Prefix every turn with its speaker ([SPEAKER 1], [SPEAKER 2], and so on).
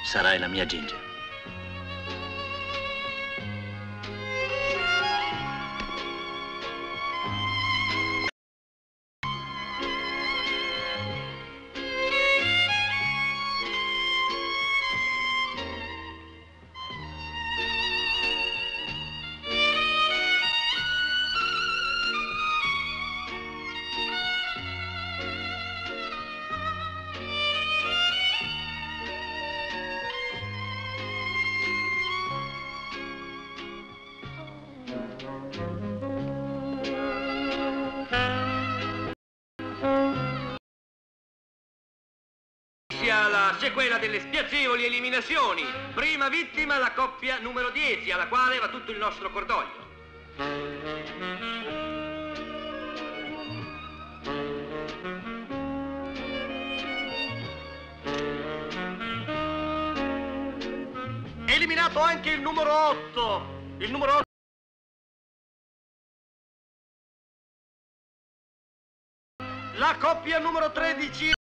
[SPEAKER 1] sarai la mia Ginger.
[SPEAKER 2] La sequela delle spiacevoli eliminazioni. Prima vittima la coppia numero 10, alla quale va tutto il nostro cordoglio. Eliminato anche il numero 8. Il numero 8. La coppia numero 13.